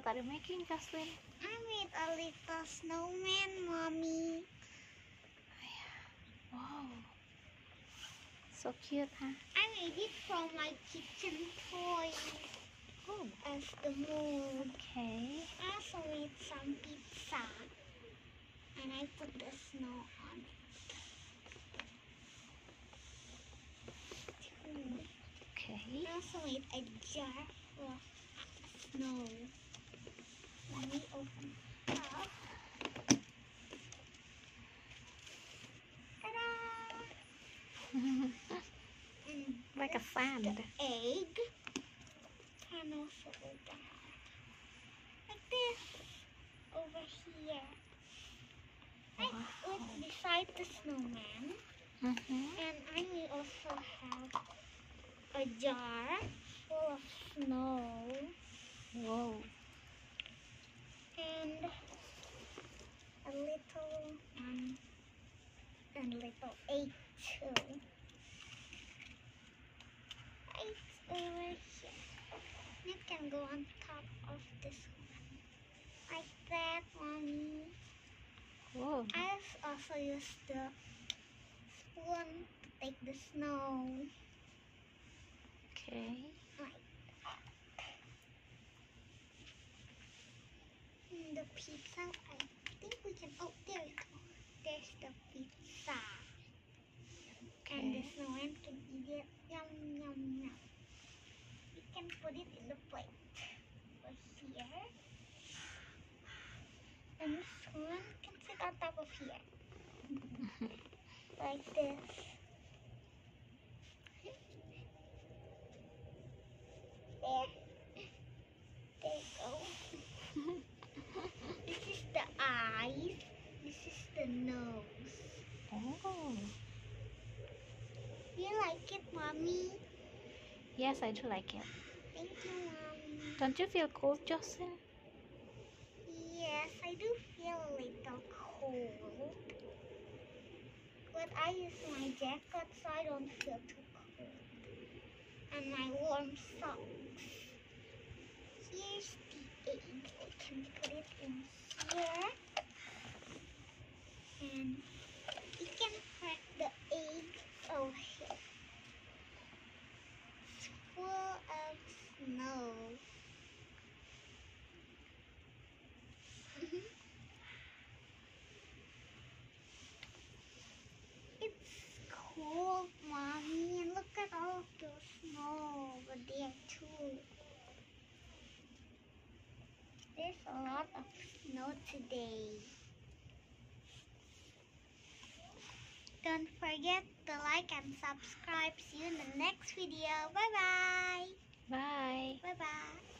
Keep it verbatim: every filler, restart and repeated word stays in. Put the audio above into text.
What are you making, Jocelyn? I made a little snowman, Mommy. Wow, so cute, huh? I made it from my kitchen toys Oh, as the moon. okay. I also made some pizza, and I put the snow on it. Too. Okay. I also made a jar full of snow. Let me open it up. Ta-da! And Like a this is sand. the egg. And also open it like this over here. Right, Wow. it's beside the snowman. Mm-hmm. And I will also have a jar full of snow Whoa. and a little one and little egg too. It's over here. It can go on top of this one. Like that, Mommy. Whoa. I also use the spoon to take the snow. Okay. Like that. And the pizza, I think we can, oh, there we go. There's the pizza. And the Okay. snowman can eat it. Yum, yum, yum. We can put it in the plate over here. And the snowman can sit on top of here. Like this. There. There you go. This is the eyes. This is the nose. Oh. You like it, Mommy? Yes, I do like it. Thank you, Mommy. Don't you feel cold, Jocelyn? Yes, I do feel a little cold. But I use my jacket so I don't feel too cold. And my warm socks. Here's the egg. I can put it in here. And you can crack the egg over here. It's full of snow. It's cold, Mommy, and look at all of the snow over there too. There's a lot of snow today. Don't forget to like and subscribe. See you in the next video. Bye bye. Bye. Bye bye.